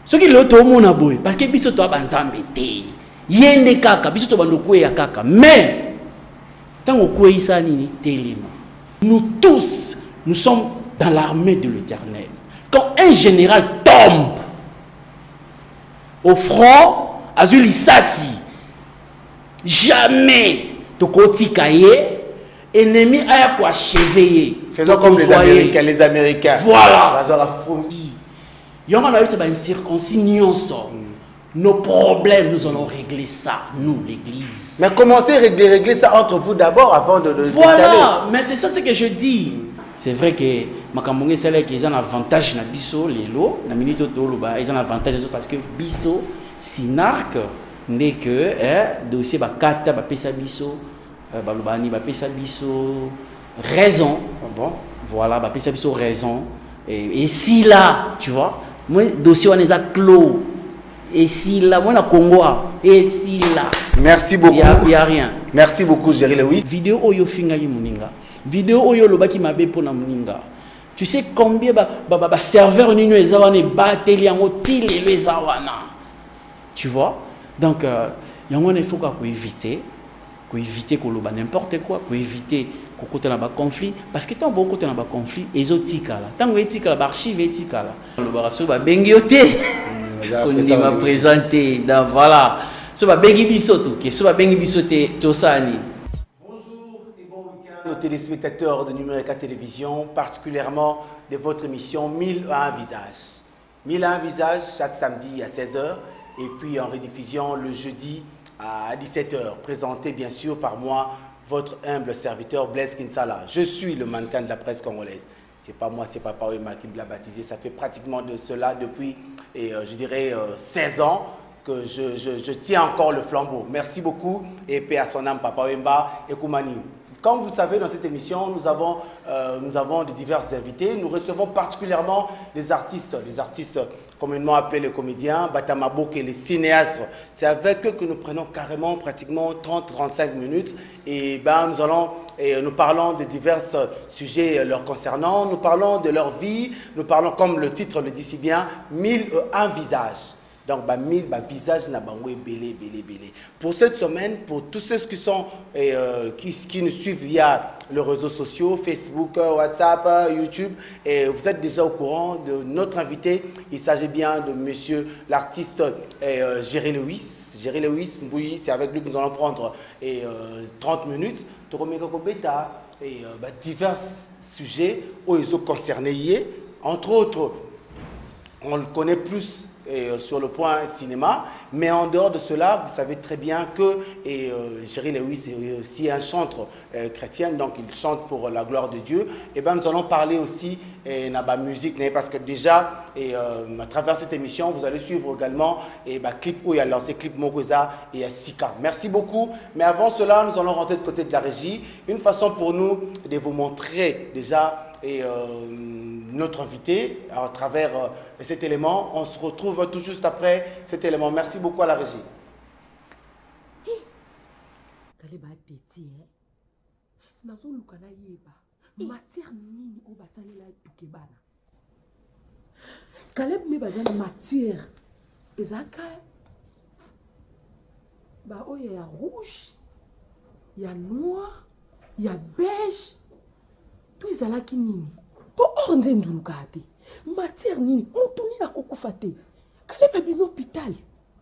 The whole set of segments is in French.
Ce qui est tout mon aboué, parce que biso to banzambe te. Yende kaka, biso to bandokwe ya kaka. Mais tant qu'on kwe isa ni telema. Nous tous, nous sommes dans l'armée de l'Éternel. Quand un général tombe au front, Azuli Sassi, jamais Tokoti Kaye, ennemi a quoi cheveiller. Faisons comme les Américains. Voilà. Il y a une circoncision. Nos problèmes, nous allons régler ça, nous, l'Église. Mais commencez à régler ça entre vous d'abord avant de voilà, mais c'est ça ce que je dis. C'est vrai que Makamongé, c'est là qu'ils ont un avantage na biso, lelo, na minute toloba, ils ont un avantage parce que biso, sinarque, n'est que dossier bakata, bapesa biso, balobani, bapesa biso, raison. Bon. Voilà, bapesa biso raison. Et si là, tu vois, moi, dossier on est à clos. Et si là, moi, la Congo, et si là. Merci beaucoup. Il n'y a rien. Merci beaucoup, Jerry Lewis. Vidéo Oyo Finga Muninga. Vidéo Oyo Lobaki Mabe pour Muninga. Tu sais combien de serveurs n'ont pas battu les awana. Tu vois? Donc, il faut éviter. Pour éviter qu'on n'importe quoi. Pour éviter qu'on ait un conflit. Parce que tant beaucoup de conflit, ils ont tika là. Tant que tika là, archive tika là. Le barasso va bengioter. On m'a présenté, voilà. Ce va bengi bisoto, ce va bengi bisoté tosani. Bonjour et bon week-end aux téléspectateurs de Numérica Télévision, particulièrement de votre émission 1001 visages. 1001 visages chaque samedi à 16h et puis en rediffusion le jeudi à 17h. Présenté bien sûr par moi, votre humble serviteur Blaise Kinsala. Je suis le mannequin de la presse congolaise. C'est pas moi, c'est Papa Wema qui me l'a baptisé. Ça fait pratiquement de cela depuis, je dirais, 16 ans que je tiens encore le flambeau. Merci beaucoup et paix à son âme, Papa Wemba et Koumani. Comme vous le savez, dans cette émission, nous avons de divers invités. Nous recevons particulièrement les artistes communément appelés les comédiens, Batamabok et les cinéastes. C'est avec eux que nous prenons carrément pratiquement 30-35 minutes et nous parlons de divers sujets leur concernant, nous parlons de leur vie, nous parlons, comme le titre le dit si bien, 1001 visages. Donc, 1000 visages n'a pas belé. Pour cette semaine, pour tous ceux qui nous suivent via les réseaux sociaux, Facebook, WhatsApp, YouTube, et vous êtes déjà au courant de notre invité. Il s'agit bien de monsieur l'artiste Jerry Lewis. Jerry Lewis, oui, c'est avec lui que nous allons prendre 30 minutes. Divers sujets où ils sont concernés. Entre autres, on le connaît plus sur le point cinéma, mais en dehors de cela, vous savez très bien que Jerry Lewis est aussi un chanteur chrétien, donc il chante pour la gloire de Dieu. Et bien nous allons parler aussi de la musique, parce que déjà, à travers cette émission, vous allez suivre également clip où il a lancé clip Mokoza et Sika. Merci beaucoup. Mais avant cela, nous allons rentrer de côté de la régie. Une façon pour nous de vous montrer déjà notre invité à travers cet élément. On se retrouve tout juste après cet élément. Merci beaucoup à la régie. Il y a rouge, il y a noir, il y a beige. Tout est là qui nini. Pour ordre ndulukate. Matière nini. On tourne la coco faté. Kale ba bima hôpital.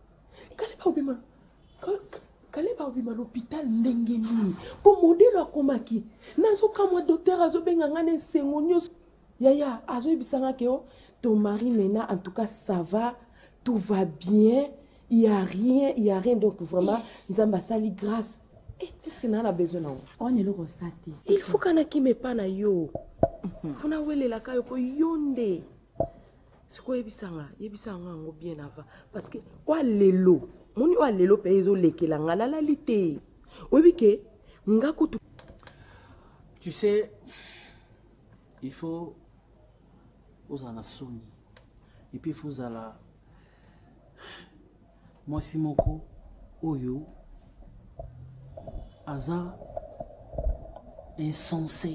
Kale ba bima l'hôpital ndenge nini. Pour modèle akomaki. Nazo kama docteur azobenga ngane sengonyo. Yaya azo bisanga keo. Ton mari maintenant en tout cas ça va, tout va bien. Il y a rien donc vraiment nzamba sali grâce. Qu'est-ce que nous a besoin? On est le rosati. Il faut qu'on ait qui me pas na yo. Faut na wele la kayo ko yonde. C'est quoi yebisanga ngo bien avant parce que wa lelo. Moni wa lelo pe ezo lekela ngala la lité. Webike ngakutu. Tu sais, il faut aux en soni. Et puis il faut la moi simoko oyo Aza insensé.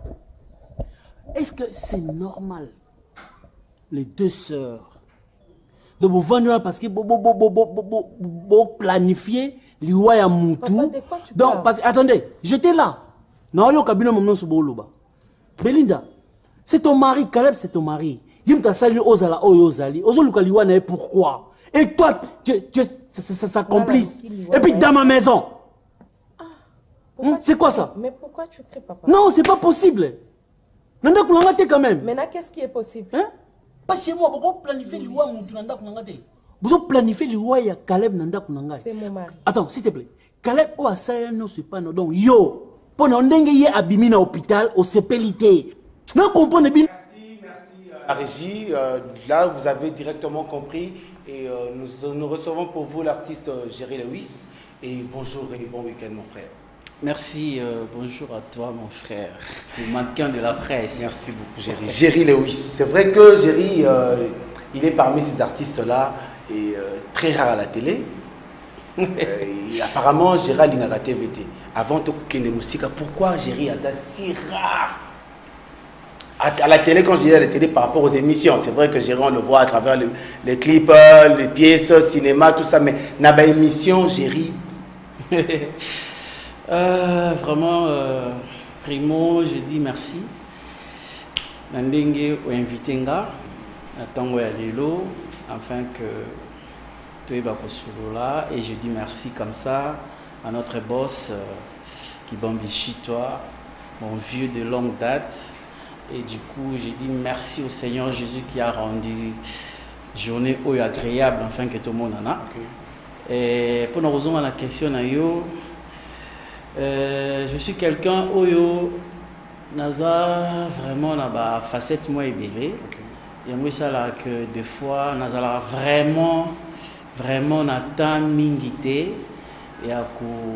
Est-ce que c'est normal? Les deux sœurs Donc, vous vendez parce que vous planifiez l'Iwa ya Moutou. Donc, parce que, attendez, j'étais là. Non, yo kabino momno suboloba. Belinda, c'est ton mari, Caleb, c'est ton mari. Yim ta sali ozala oyozali. Ozoluka liwa na pourquoi? Et toi, ça complice. Et puis dans ma maison. C'est quoi ça? Mais pourquoi tu cries, papa? Non, c'est pas possible. Nanda kulangate quand même. Maintenant, qu'est-ce qui est possible? Hein? Pas chez moi, vous planifiez l'Iwa Moutou nanda kulangate. Vous planifiez l'Iwa ya Caleb nanda kulangate. C'est mon mari. Attends, s'il te plaît. Caleb o asaya no c'est pas non. Donc yo. Pendant ndenge ye abimi na hôpital au CPLité. Non comprenez bien. Merci la régie. Là vous avez directement compris et nous recevons pour vous l'artiste Jerry Lewis. Et bonjour et bon week-end mon frère. Merci, bonjour à toi mon frère, le mannequin de la presse. Merci beaucoup Jerry. Jerry Lewis. C'est vrai que Jerry, il est parmi ces artistes-là et très rare à la télé. Et apparemment Gérald Lingara TVT. Avant tout musique, pourquoi Jerry a ça si rare à la télé? Quand je dis à la télé par rapport aux émissions, c'est vrai que Jerry on le voit à travers les clips, les pièces, cinéma, tout ça, mais n'a pas émission Jerry. Vraiment, primo, je dis merci. Nandenge ou invité nga, Tango ya Lelo, afin que tu es là, et je dis merci comme ça à notre boss qui bambichi toi, mon vieux de longue date. Et du coup, j'ai dit merci au Seigneur Jésus qui a rendu journée agréable afin que tout le monde en a. Okay. Et pour nous rejoindre à la question, je suis quelqu'un oyo naza vraiment na ba facette moi ébélé. Et moi ça là que des fois naza vraiment na temps mingité et à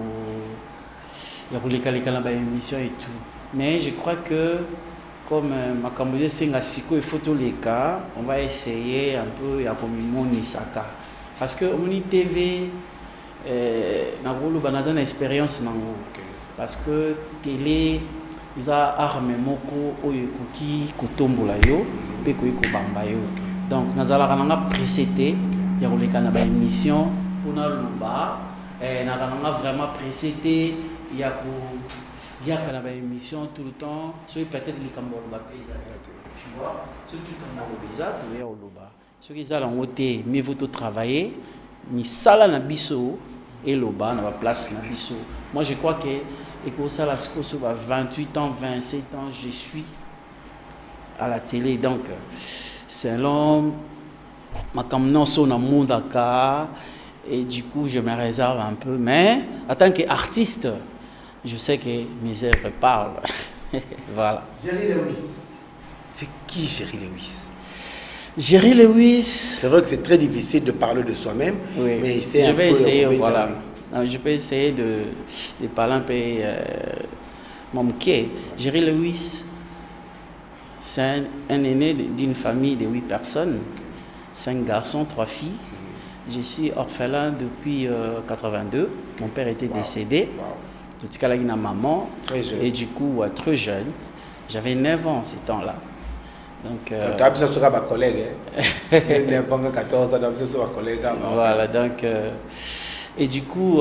la émission et tout. Mais je crois que comme ma Cambodge Senga Siko et photo les cas, on va essayer un peu à comme Nisaka. Parce que on TV na rolo banazana expérience nango. Parce que télé ils a arme moko oyo koki kotombola yo pe ko bamba yo. Donc nazala kananga précédé ya koleka na ba émission pona loba na kananga vraiment précédé ya ko ya kana ba émission tout le temps so peut-être les kambolo ba paysa tu vois ceux qui kambolo beza to ya loba ceux qui za la ngote mais vous tout travailler ni sala na biso et loba na ba place na biso. Moi je crois que et que ça la sur 28 ans 27 ans je suis à la télé, donc c'est long ma comme son monde et du coup je me réserve un peu, mais en tant qu'artiste je sais que mes œuvres parlent. Voilà. Jerry Lewis, c'est qui Jerry Lewis? Jerry Lewis, c'est vrai que c'est très difficile de parler de soi-même, oui, mais c'est je vais essayer, voilà. Je peux essayer de parler un peu mon quai. Jerry Lewis, c'est un aîné d'une famille de 8 personnes, 5 garçons, 3 filles. Je suis orphelin depuis 82. Mon père était décédé. Tout ce cas là, il a maman. Et du coup, très jeune. J'avais 9 ans ces temps-là. Donc, tu as besoin de ma collègue. 9 ans, 14 ans, tu as besoin de ma collègue. Voilà, donc. Et du coup,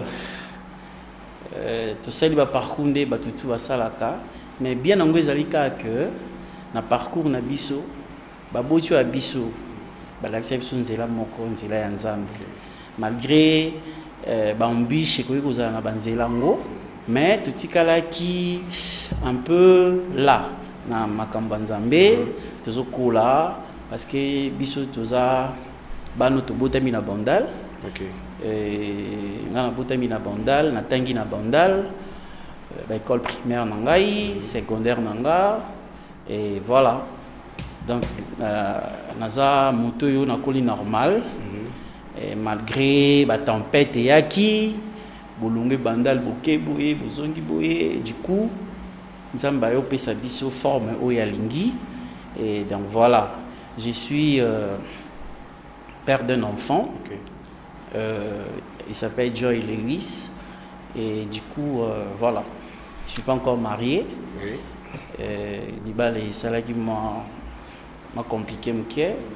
tout ça, il va parcourir tout à Salaka. Mais bien en Guézalika que, na parcours na biso, babotu a biso, l'acception nzela moko nzela ya nzambe. Malgré bambiche ko kozala na banzela ngo, mais tout tikala qui un peu là na makambo nzambe, tozo kola parce que biso toza bano to botami na bandal. OK. Nga na botami na bandal, na tangi na bandal, école primaire nangai, secondaire nanga. Et voilà. Donc, naza moto yo na koli normal. Et malgré la tempête et yaki, bolonge bandal boke boye, bozongi boye, du coup, nzamba yo pesa biso forme o ya lingi. Et donc voilà, je suis père d'un enfant. Okay. Il s'appelle Joy Lewis. Et du coup, voilà, je suis pas encore marié. Oui. C'est ça qui m'a compliqué.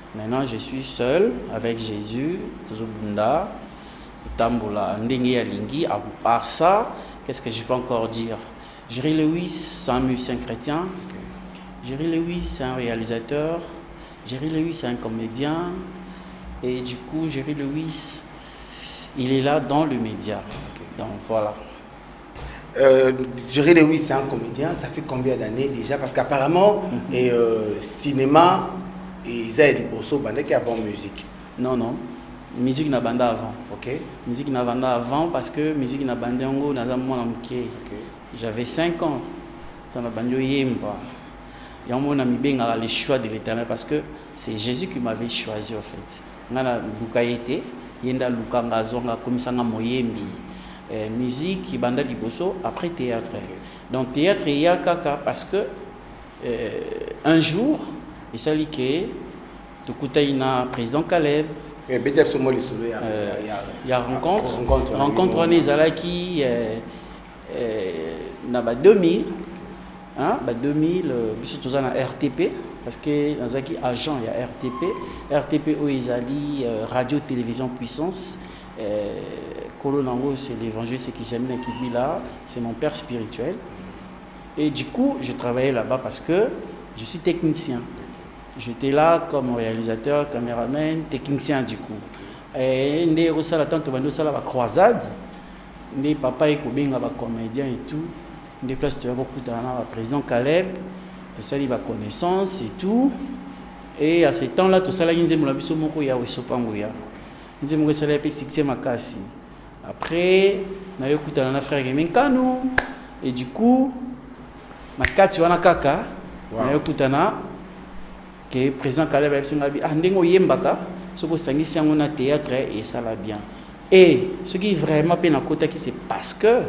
Maintenant, je suis seul avec Jésus, toujours Bunda, Tambola, Ndenge Yalingi. À part ça, qu'est-ce que je peux encore dire? Jerry Lewis, c'est un musicien chrétien. Jerry Lewis, c'est un réalisateur. Jerry Lewis, c'est un comédien. Et du coup, Jerry Lewis, il est là dans le média. Donc voilà. Jerry Lewis, c'est un comédien. Ça fait combien d'années déjà? Parce qu'apparemment, cinéma, ils ont des bossos qui avant musique. Non, non. Musique n'a banda avant. Ok. Musique n'a banda avant parce que musique n'a banda en gros, j'avais 5 ans. Dans la bande yemba. Et on m'a mis le choix de l'Éternel parce que c'est Jésus qui m'avait choisi en fait. Ngana luka yete, yenda luka ngazonga komisanga moyembi. Musique banda liboso après théâtre. Donc théâtre il y a kaka parce que un jour il s'est dit que tout coutaina président Caleb. Il y a rencontre les alaki na 2000 hein 2000 surtout na RTP parce que dans un agent il y a RTP où ils allient radio télévision puissance Colonango c'est l'évangile c'est qui s'aime qui là c'est mon père spirituel et du coup je travaillais là-bas parce que je suis technicien. J'étais là comme réalisateur, caméraman, technicien du coup. Et ndé osala tanto bando sala ba croisade. Ndé papa ekobenga ba comédien et tout. Ndé place tu vas beaucoup dans le président Caleb. Tout ça il va connaissance et tout. Et à ce temps-là tout ça là nzembo la biso moko ya wesopango ya. Nzembo sala pe succès makasi. Après na yokuta na frère Menkano et du coup makati wana kaka na yokuta na que président Caleb a ndengo yembaka soko sangisi yango na théâtre et ça va bien. Et ce qui est vraiment bien à côté c'est parce que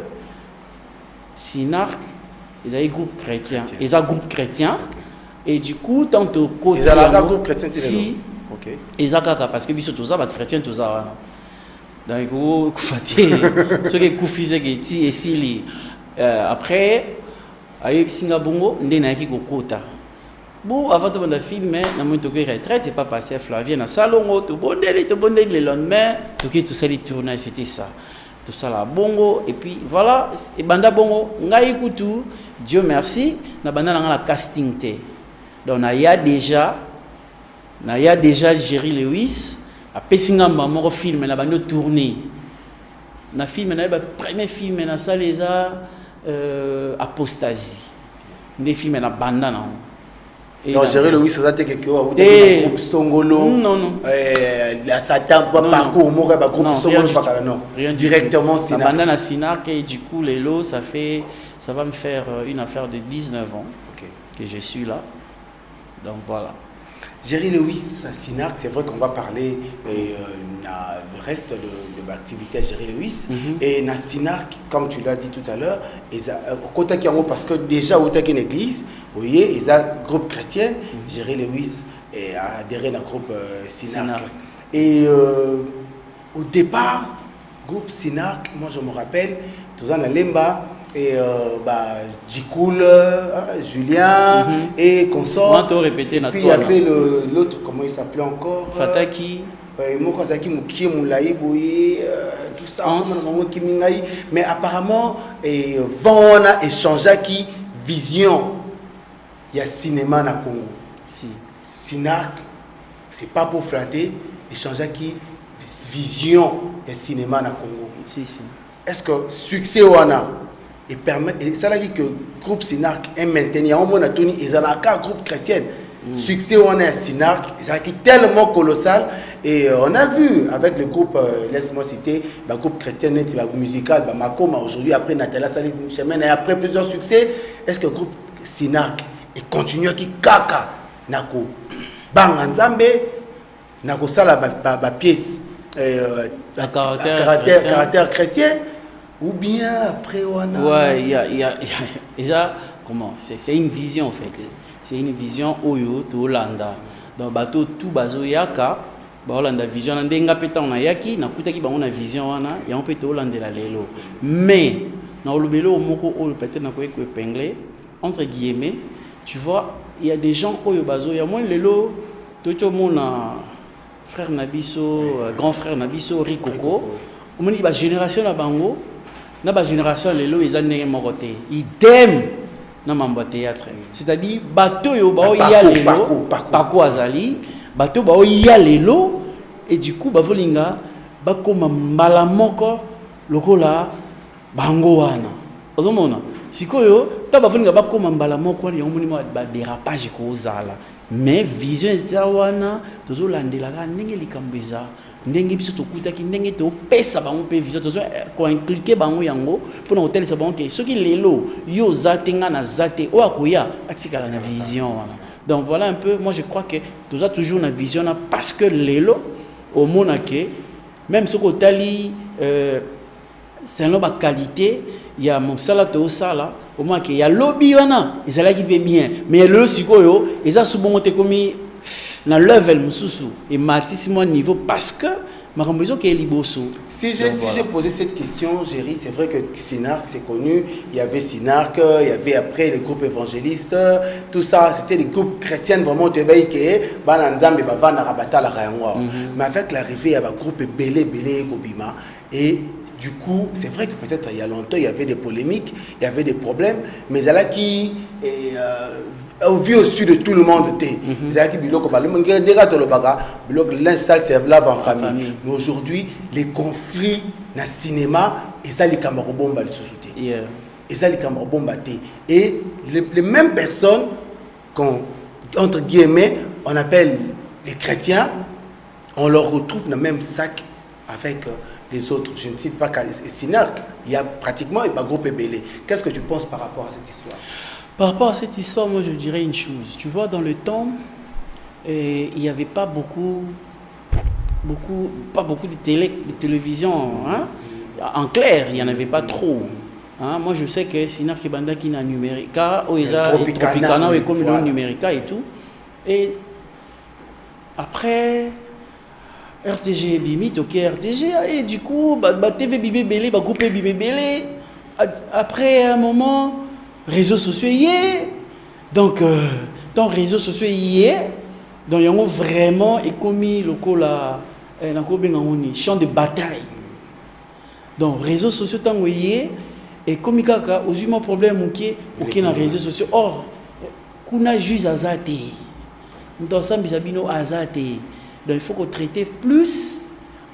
Sinark ils ont un groupe chrétien, ils ont un groupe chrétien et du coup tant au côté ils ont un groupe chrétien si OK ils ont kaka parce que biso tous ça ba chrétien tous ça donc ko faté ce qui kufise geti et sili après ayo singa bongo ndena ki kokota. Bon, avant de voir le film, dans mon retraite, c'est pas passé à Flavien, à Salongo, tout bon, le lendemain, tout ça, les tournages, c'était ça. Tout ça là, bongo, et puis voilà, et banda bongo, nga écoutou, Dieu merci, na banda la casting té. Donc, il y a déjà Jerry Lewis, à Pessinga maman film, na banda tourné. Na film, na premier film, na ça les Apostasie. Des films na banda na. Donc, Jerry Lewis, ça a été quelque chose. Un groupe Songolo. Non. La Satan, parcours, mon groupe Songolo, non. Directement, Sinark. La Sinark, et du coup, les lots, ça va me faire une affaire de 19 ans que je suis là. Donc voilà. Jerry Lewis, Sinark, c'est vrai qu'on va parler le reste de l'activité à Jerry Lewis. Et na Sinark, comme tu l'as dit tout à l'heure, parce que déjà, au une église, vous voyez, ils ont un groupe chrétien, Jerry Lewis a adhéré à un groupe Sinark. Et au départ, groupe Sinark, moi je me rappelle, tous en Lemba, et Djikoul, Julien et consort. Répété et puis il y avait l'autre, comment il s'appelait encore Fataki. Mokozaki Mukie Moulaï Boye, tout ça. Mais apparemment, Vana échangea qui vision. Il y a cinéma na Congo. Si. Sinark, c'est pas pour flatter, échangea qui vision. Il y a cinéma na Congo. Si. Est-ce que succès wana et permet et ça dit que groupe Sinark est maintenu en mon atoni ils ont un groupe chrétien succès wana à Sinark ça qui tellement colossal et on a vu avec le groupe laisse-moi citer le groupe chrétien musical Makoma aujourd'hui après Nathalie Salis chemin et après plusieurs succès est-ce que le groupe Sinark et continue qui kaka nako banga nzambe nako sala ba pièce caractère chrétien ou bien après on a ouais il y a ça comment c'est une vision en fait c'est une vision oyo to Hollanda donc bateau tout bazo yaka ba Hollanda vision ndenga peta on yaki na kutaki ba on a vision wana ya on peut to Hollande la lelo mais na olubelo moko oyo peut-être na ko épingler entre guillemets tu vois il y a des gens oyo bazo ya moi lelo tout le monde frère Nabiso, grand frère Nabiso, Rikoko. On me dit la génération na bango, na génération lelo ils année morote. Idem na mambo théâtre. C'est-à-dire bateau yo ba ya lelo, pako azali, bateau ba ya lelo et du coup ba volinga ba koma mbala moko lokola bango wana. Ozomona sikoyo ta ba volinga ba koma mbala moko ya omoni ba dérapage ko zala. Mais vision wana tozo landela ka ndenge likambo eza ndenge biso tokutaki ndenge to pesa bango pe vision tozo ko impliquer bango yango pour na hotel sa bango ke soki lelo yo zatenga na zate o akoya atikala na vision wana. Donc voilà un peu, moi je crois que toza toujours na vision na parce que lelo au monake même ce ko tali c'est un ba qualité il y a mon salato sala au moins qu'il y a lobby wana ezala qui bien mais le sikoyo eza subongote komi na level mususu et matissimo niveau parce que makambo ezo ke liboso. Si j'ai posé cette question, Géry, c'est vrai que Sinark c'est connu, il y avait Sinark, il y avait après les groupes évangélistes, tout ça c'était des groupes chrétiens vraiment de baïké bana nzambe bava na rabata la rayangwa. Mais avec l'arrivée il y a un groupe belé Kobima et du coup, c'est vrai que peut-être il y a longtemps, il y avait des polémiques, il y avait des problèmes, mais là qui vit au-dessus de tout le monde. L'un sale se lave en famille. Mais aujourd'hui, les conflits dans le cinéma, et ça, les camarades bombes, et ça, les camarades bombes. Et les mêmes personnes, entre guillemets, on appelle les chrétiens, on leur retrouve dans le même sac avec les autres. Je ne cite pas Sinark, il y a pratiquement un groupe Ebélé. Qu'est-ce que tu penses par rapport à cette histoire? Par rapport à cette histoire, moi je dirais une chose. Tu vois, dans le temps, il n'y avait pas beaucoup de télévision. Hein? En clair, il n'y en avait pas trop. Hein? Moi je sais que Sinark Banda qui n'a numérica, Tropicana, et comme le numérica et tout. Et après RTG Bimit, ok RTG, et du coup, TV Bibé Belé, groupe Bibé Belé. Après un moment, réseaux sociaux y est. Donc, dans les réseaux sociaux y est. Donc, il y a vraiment économie locale, champ de bataille. Donc, réseaux sociaux, tant y est. Et comme il y a un problème, ok, dans les réseaux sociaux. Or, kuna juste azate. Dans ça, bisabino azate. Donc il faut qu'on traite plus.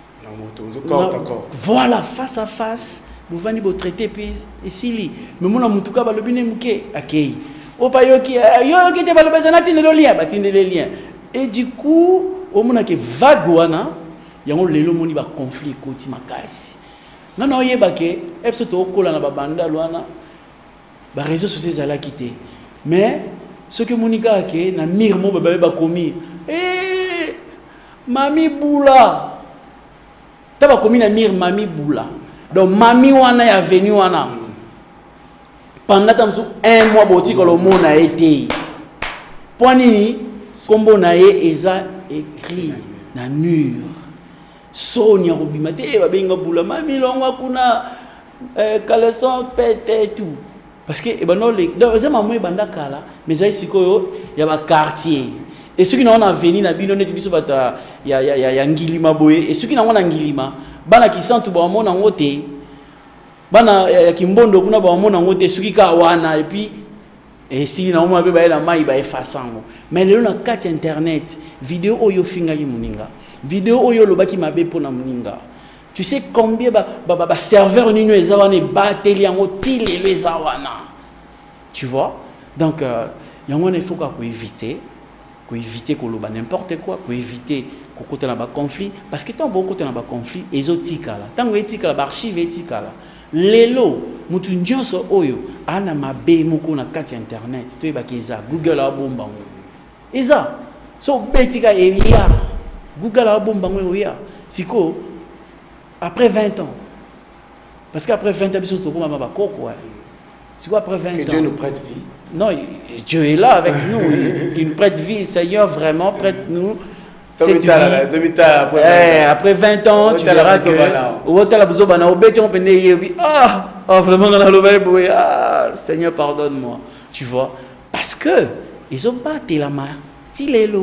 Voilà, face à face. Vous venez vous traiter plus. Et si mais mon amour, tout cas, le bien mouké, ok. Au pas yo qui te va le besoin de les liens. Et du coup, au moment que vaguana, il y a un lelo moni ba conflit côté makasi. Non non yeba ke, episode au kola na babanda loana. Ba réseaux sociaux ça l'a quitté. Mais ce que monika ke na mirmo ba komi. Mami Boula. Taba komi na mir Mami Boula. Donc Mami wana ya venu wana. Pendant un mois boti ko le monde a été. Poinini kombo na ye eza écrit na mur. Sonia Robimate ba benga Boula Mami longa kuna caleçon pète tout. Parce que non les donc ça maman banda kala mais ça sikoyo ya ba quartier. Et ceux qui n'ont pas venu na bino net biso bata ya ngilima boye et ceux qui n'ont pas ngilima bana ki santu ba mona ngote bana ya kimbondo kuna ba mona ngote ceux qui ka wana et puis et si na mona be ba ela mai ba efasango mais le na kati internet vidéo oyo finga yi muninga vidéo oyo lobaki mabe pona muninga tu sais combien ba serveur nino ezawana bateli yango tili le ezawana tu vois donc yango il faut quoi éviter pour éviter qu'on loba n'importe quoi, pour éviter qu'on côté dans bas conflit parce que tant beaucoup côté dans bas conflit exotique là tant etika la archive etika là lelo mutu nyonso oyo ana mabe moko na kati internet to ebaki eza Google a bomba ngo eza so betika elia Google a bomba ngo ya siko après 20 ans parce qu'après 20 ans biso to koma ba koko siko après 20 ans que Dieu nous prête vie. Non, Dieu est là avec nous. Il nous prête vie. Seigneur, vraiment, prête-nous. Après 20 ans, tu verras que. Vraiment, Seigneur, pardonne-moi. Tu vois? Parce que ils ont battu la main. Ils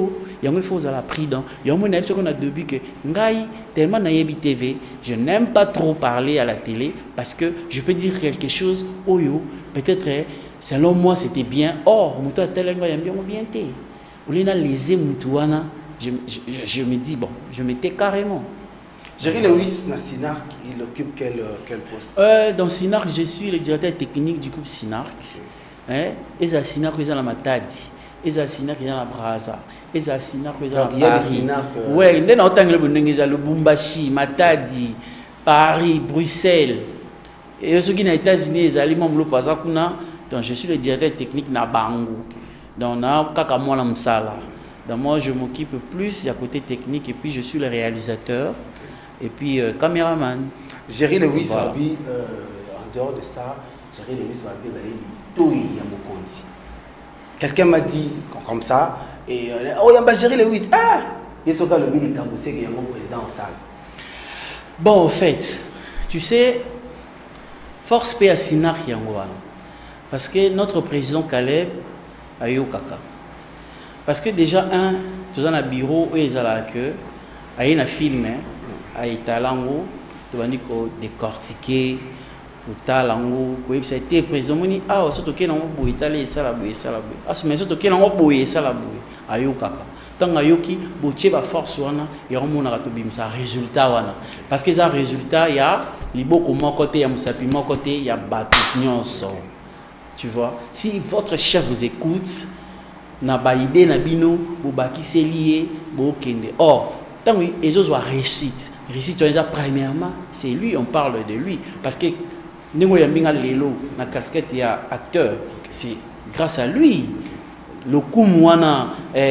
il faut avoir pris dans il y a un ce qu'on a début que ngai tellement naïbi TV je n'aime pas trop parler à la télé parce que je peux dire quelque chose oyo peut-être selon moi c'était bien or muto tel ngai bien té ou lina lisé mutuana je me dis bon je m'étais carrément Jerry Lewis dans Sinark, il occupe quel poste? Dans Sinark, je suis le directeur technique du groupe Sinark. Et ça Sinark, ils ont la Matadi. Et ça Sinark, ils ont la Braza. Et ça Sinark, ils ont la Paris. Ouais, il y a le Bumbashi, Matadi, Paris, Bruxelles. Et ceux qui sont aux États-Unis, ils ont le Pazakuna. Donc je suis le directeur technique na Bango. Donc on a Kakamwa la Msala. Donc moi je m'occupe plus à côté technique et puis je suis le réalisateur. Et puis, caméraman. Jerry Lewis, voilà. En dehors de ça, Jerry Lewis va bien aller Toui Yamokondi. Quelqu'un m'a dit comme ça, et oh, il y a Jerry Lewis, ah, il y a ce gars le mini Kamboussé qui est mon président en salle. Bon, en fait, tu sais, force paix à Sinar Yangouan. Parce que notre président Caleb a eu au caca. Parce que déjà, tu as un bureau où ils ont la queue, il y a un film, à Italango, tu vas décortiquer, ou talango, ça a été présent. Ah, surtout qu'il y a un peu d'Italie, ça la bouille, ça la bouille. Ah, mais surtout qu'il y a un peu de ça la bouille. Ayo kaka. Tant que yoki, botier va force wana, il y a un monde qui a ça résultat wana. Parce que ça résultat, il y a les beaux comme côté, il y a musapi mon côté, il y a batutnyonso. Tu vois, si votre chef vous écoute, na ba idée na bino, bo baki c'est lié, bo kende. Or tant que les autres réussite, premièrement, c'est lui, on parle de lui. Parce que nous avons Lelo, la casquette, il y a acteur, c'est grâce à lui. Le coup, moi,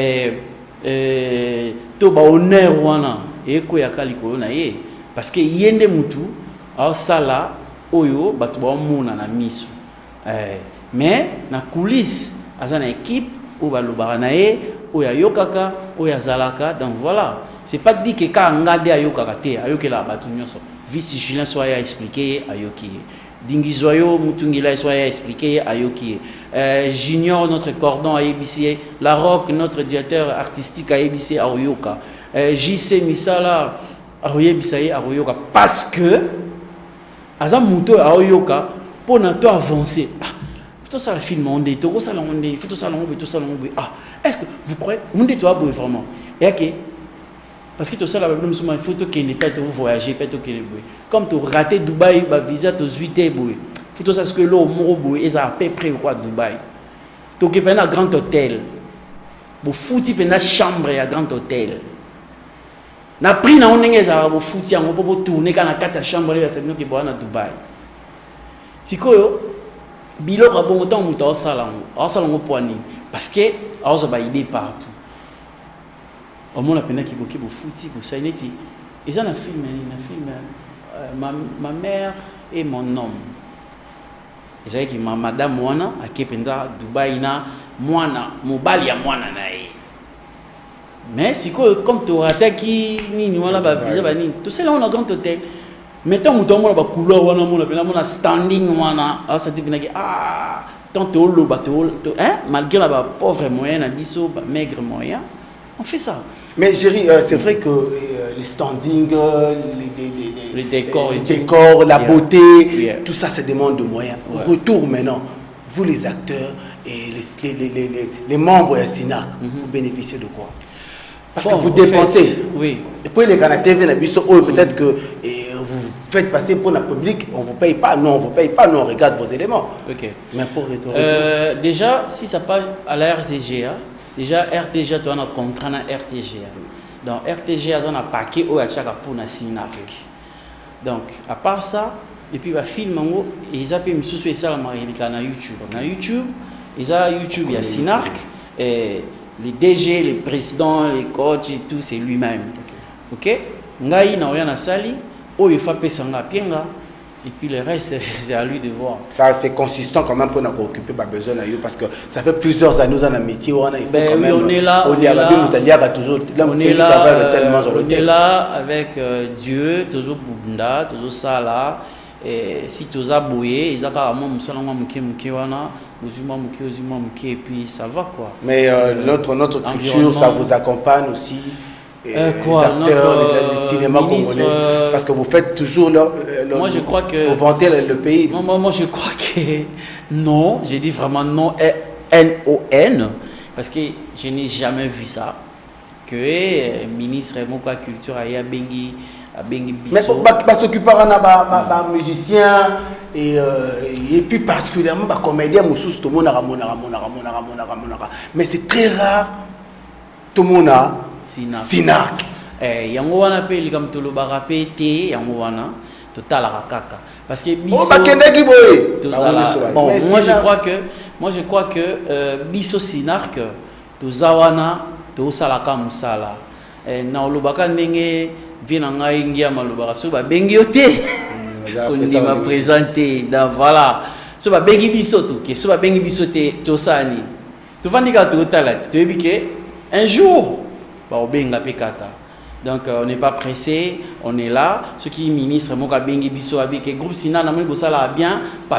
toba honneur, et quoi y a parce que yende mutu, au sala, oyo, batwa mona na miso. Mais, na coulisse, à une équipe, ou balubaranae, ou ya yokaka, ou ya zalaka, donc voilà. C'est pas dit que quand on regarde ayoka kate ayoke la batunyoso vice Julien soit expliqué ayoki Dingizoyo Mutungila soit expliqué ayoki Junior notre cordon à ABC La Rock notre directeur artistique à ABC ayoka JC Misala ayobisaye ayoka parce que aza muto ayoka pour nato avancer tout ça le film on dit tout ça on dit tout ça on ah est-ce que vous croyez on dit toi vraiment et que parce que tout ça, il faut que tu voyages, comme tu raté Dubaï, tu visa tu 8 il faut que ce que l'eau est à peu près quoi Dubaï. Tu as un grand hôtel, tu foutu une chambre à grand hôtel. Na prix na on est à foutu on peut tourner quand la quatre chambre là c'est nous qui boire à Dubaï. Si quoi bilo ka bon temps on au salon poignet parce que on a une idée partout. Au moins la peine qui beaucoup fouti pour ça il y a un film ma mère et mon homme et ça qui ma madame wana a kependa Dubaï na mwana mobali ya mwana nae mais si comme tu rataki ni wana ba visa ba ni tout ça là on a grand hôtel mettons muto mona ba couleur wana mona standing wana ah ça dit que ah tant to lo ba to hein malgré la pauvre moyen na biso ba maigre moyen on fait ça. Mais Jerry, c'est vrai que les standings, les décors, la beauté, tout ça, ça demande de moyens. Ouais. Retour maintenant, vous les acteurs et les membres de Sinark, vous bénéficiez de quoi? Parce que vous dépensez. Oui. Et puis les Canadiens viennent peut-être que vous faites passer pour le public, on ne vous paye pas. Non, on ne vous paye pas, non, on regarde vos éléments. Ok. Mais pour retour. Déjà, si ça passe à la RTGA, déjà RTGA tu as un contrat na RTGA donc RTGA tu as un paquet au chaque pour na Sinark donc à part ça et puis va film ngo ils appellent monsieur sur ça na YouTube ils a YouTube il y a Sinark et les DG les présidents les coachs et tout c'est lui-même OK ngai na oya na sali o il faut pesanga pienga. Et puis le reste, c'est à lui de voir. Ça, c'est consistant quand même pour nous occuper pas besoin de parce que ça fait plusieurs années dans le métier. On quand même. On est là. On est là avec Dieu, toujours Bunda, toujours ça là. si tu as bouillé, ils ont carrément et puis ça va quoi. Mais notre culture, ça vous accompagne aussi. Quoi, les acteurs, le cinéma congolais, parce que vous faites toujours moi je crois que vous vantez le pays. Moi je crois que non, j'ai dit vraiment non, N-O-N, parce que je n'ai jamais vu ça que ministre de la culture a bengi mais va s'occuper d'un musicien et puis particulièrement des comédiens mususu tout le monde mais c'est très rare tout le monde a Sinak. Yango wana pe likam to lobara pe te yango wana total kaka parce que biso bon moi je crois que biso Sinak to zawana to salaka musala na lobaka ndenge vina ngai ngia malobaka so ba bengi ote ko ndima présenter da voilà so ba bengi biso to ke so ba bengi biso te to sani to vandika to talati to ebike un jour donc on n'est pas pressé, on est là. Ce qui est ministre, groupe Sina, bien,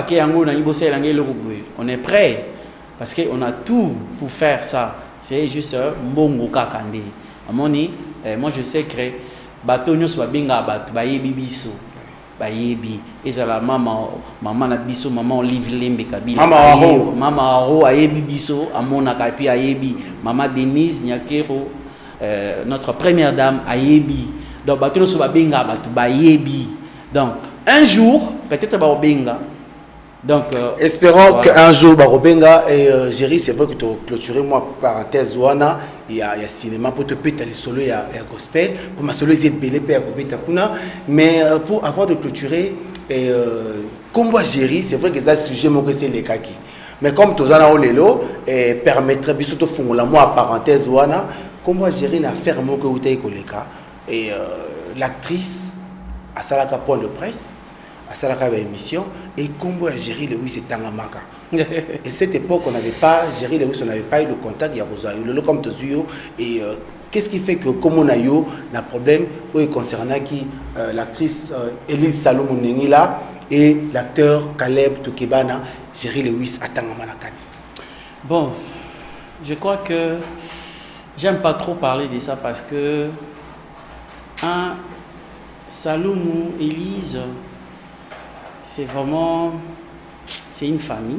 on est prêt parce qu'on a tout pour faire ça. C'est juste mbongo kakande. Amoni, moi je sais que bateau nyos ba benga bato ba yebi biso. Ba yebi ezala maman na biso maman Olive Lembe Kabila. Mama Aro ayebi biso amona ka pi ayebi maman Denise Nyakero. Notre première dame Ayebi. Donc bateau so ba benga bato ba yebi. Donc un jour peut-être ba benga. Donc espérons qu'un jour ba benga et Géry, c'est vrai que tu clôturer moi parenthèse wana il y a cinéma pour te péter les solos il y a gospel pour ma solo c'est belé pe akobeta kuna mais pour avant de clôturer et combo Géry, c'est vrai que ça sujet mon que c'est les kaki. Mais comme tous en lelo et permettrait biso to fungola moi parenthèse wana comment gérer une affaire que vous avez et l'actrice à Salaka point de presse à Salaka émission et comment gérer le oui c'est Tangamaka et cette époque on n'avait pas géré le oui on n'avait pas eu le contact il y a le comme Tozuyo et qu'est-ce qui fait que comme on a eu un problème concernant qui l'actrice Elise Salomon Nengila et l'acteur Caleb Tokebana gérer le oui à Tangamaka. Bon, je crois que j'aime pas trop parler de ça parce que Salomon, Élise, c'est vraiment une famille.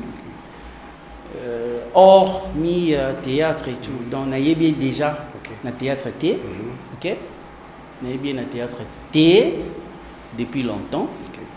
Hors ni théâtre et tout. Donc on a déjà le théâtre T, ok? On a bien le théâtre T depuis longtemps.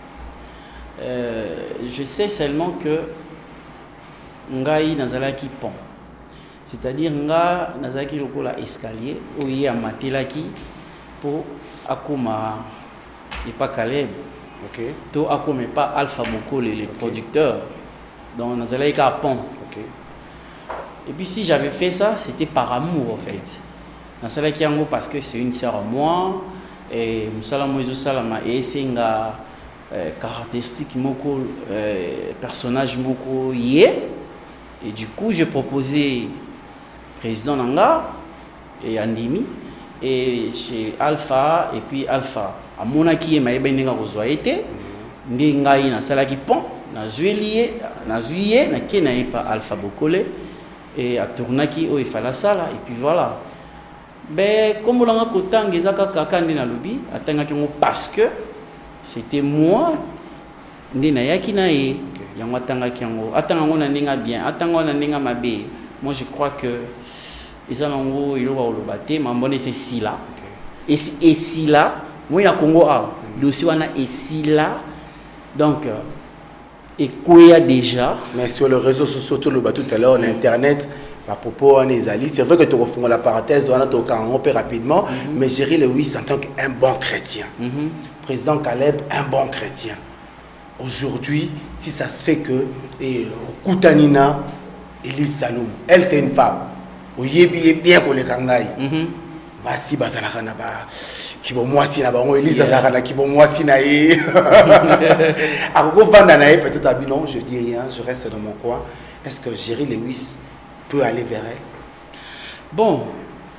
Je sais seulement que Ngaï Nazalaki pont. C'est-à-dire nga nazaki lokola escalier où il y a matelaki pour akoma et pas Caleb. OK. To akoma pas Alpha Boko les producteurs. Donc nazalaki à pont. OK. Et puis si j'avais fait ça, c'était par amour en fait. Nazalaki yango parce que c'est une sœur à moi et musala moizo salama et senga caractéristique moko personnage moko yé et du coup j'ai proposé président Nanga et Andimi et chez Alpha et puis Alpha à Monaki et Maïba Nenga Rozoaete Ndengaï na Salaki Pont na Zuelier na Zuye na Kenaïpa Alpha Bokole et à Tournaki au Ifala Sala et puis voilà. Ben comme on a kotang ezaka kakande na lobi atangaki ngo parce que c'était moi ndena yaki na ye yango atangaki yango atanga ngo na ndinga bien atanga na ndinga mabe. Moi je crois que ils ont eu le c'est si là et si là moi il a Congo a dossier on a et si là donc et quoi déjà mais sur le réseau social tout le bas tout à l'heure internet à propos on est ali c'est vrai que tu refais la parenthèse on a toqué un peu rapidement mais gérer le oui en tant qu'un bon chrétien président Caleb un bon chrétien aujourd'hui si ça se fait que et Koutanina Elise Salom elle c'est une femme oyebi bien ko le kangai basi bazalaka na ba kibo mwasi na bango Elise azalaka na kibo mwasi na ye akoko vanda na ye peut-être abi non je dis rien je reste dans mon coin est-ce que Géry Lewis peut aller vers elle? Bon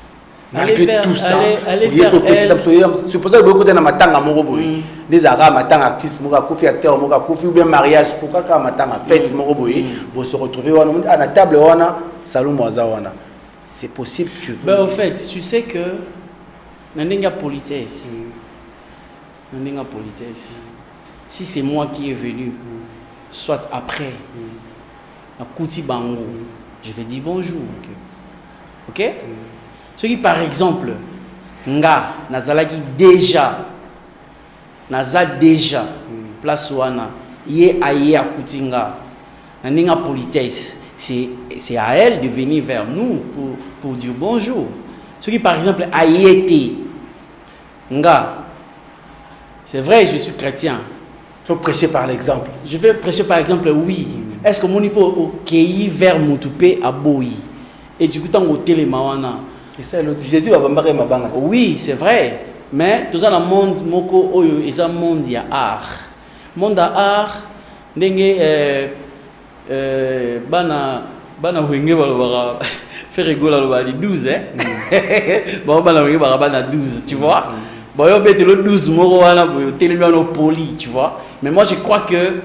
Malgré tout ça, allez vers elle. C'est pour ça que beaucoup de matanga moroboy, des arabes matanga artistes, moka koufi acteur, moka koufi ou bien mariage, pourquoi quand matanga fête moroboy, pour se retrouver à la table wana, salon moisa wana. C'est possible, tu veux. Ben, en fait, tu sais que Nandinga politesse. Nandinga politesse. Si c'est moi qui est venu, soit après, à Kouti Bango, je vais dire bonjour. Ok? Ce qui, par exemple, nga nazalaki déjà, naza déjà, place wana, yé aye à Koutinga, Nandinga politesse. C'est à elle de venir vers nous pour dire bonjour. Ce qui, par exemple, a été, nga, c'est vrai, je suis chrétien. Il faut prêcher par l'exemple. Je vais prêcher par exemple, oui. Est-ce que mon hypo qui vers Moutoupe à Boyi et du coup, tant au télémawana. Et ça, l'autre Jésus va m'embarquer ma banque. Oui, c'est vrai. Mais tout ça, dans le monde, moko oyo, et un monde il y a art. Monde à art, n'engé bana wenge balobara faire rigoler le bali 12 hein. Bon bana wenge bana 12, tu vois. Bon yo bete le 12 moro wana télémano poli, tu vois. Mais moi je crois que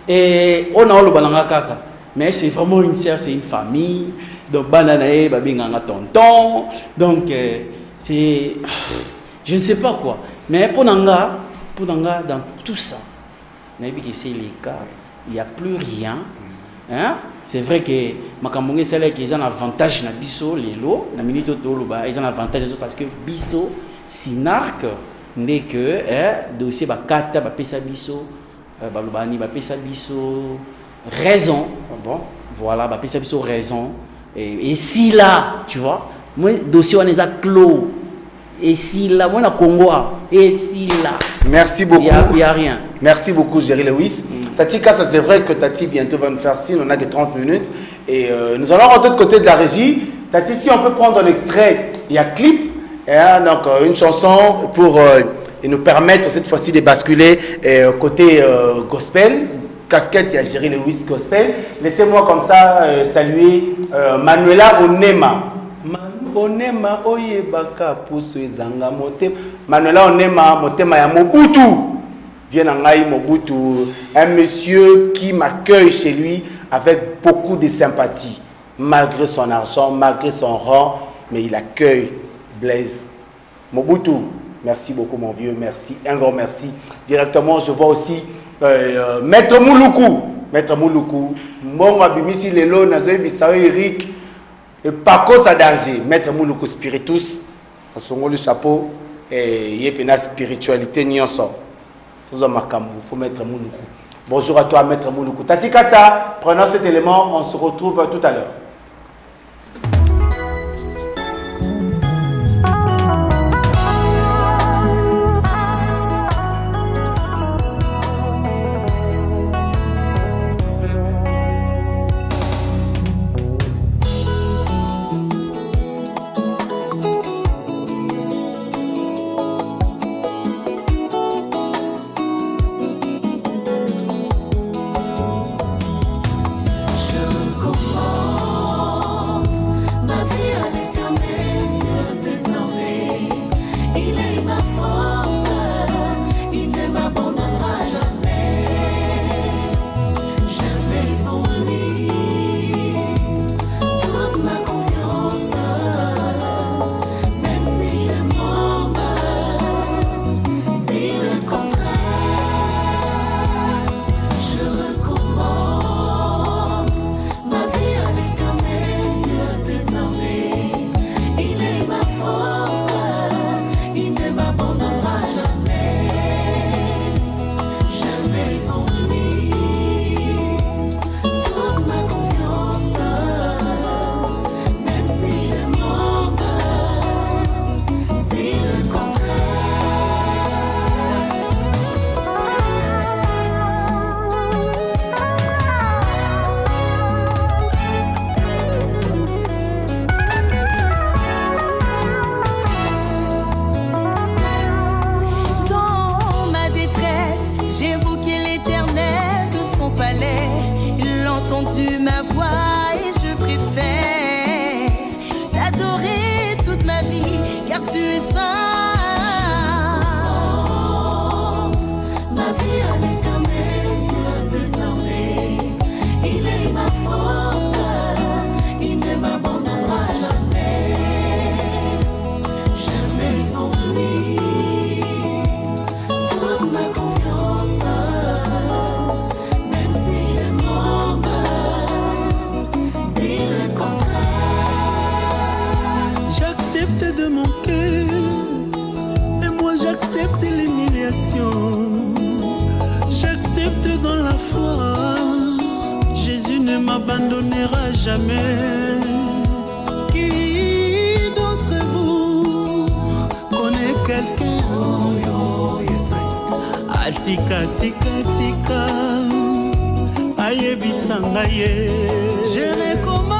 on a le bananga kaka. Mais c'est vraiment une sœur, c'est une famille. Donc banana e babinganga tonton. Donc c'est je ne sais pas quoi. Mais pour nanga dans tout ça, nabi que c'est les cas, il y a plus rien. Hein? C'est vrai que Makambongé c'est là qu'ils ont un avantage na biso lelo na minute toloba ils ont un avantage parce que biso sinarque n'est que dossier ba kata ba pesa biso balobani ba pesa biso raison bon voilà ba pesa biso raison et si là tu vois moi dossier on les a clos et si là moi na Congo et si là merci beaucoup il y a rien. Merci beaucoup Jerry Lewis. Tati Kassa, c'est vrai que Tati bientôt va nous faire signe, on n'a que 30 minutes. Et nous allons rentrer de côté de la régie. Tati, si on peut prendre un extrait, il y a clip, donc une chanson pour nous permettre cette fois-ci de basculer côté gospel. Casquette, il y a Jerry Lewis gospel. Laissez-moi comme ça saluer Manuela Onema. Onema oyebaka pousse ezanga motema. Manuela Onema motema ya Mobutu. Vient en Mobutu, un monsieur qui m'accueille chez lui avec beaucoup de sympathie, malgré son argent, malgré son rang, mais il accueille Blaise. Mobutu, merci beaucoup mon vieux, merci, un grand merci. Directement, je vois aussi Maître Mouloukou. Maître Mouloukou, mon abimisi lelo nazoe bisao Eric et Paco Sadanger. Maître Mouloukou Spiritus, on se le chapeau et il y a une spiritualité nyonso. Il faut mettre Mouloukou. Bonjour à toi, Maître Mouloukou. Tati Kassa, prenons cet élément, on se retrouve tout à l'heure. ma voix et je préfère t'adorer toute ma vie. J'accepte l'humiliation, j'accepte dans la foi. Jésus ne m'abandonnera jamais. Qui d'entre vous connaît quelqu'un? Atika, tika, tika, aye bisangaye. Je recommande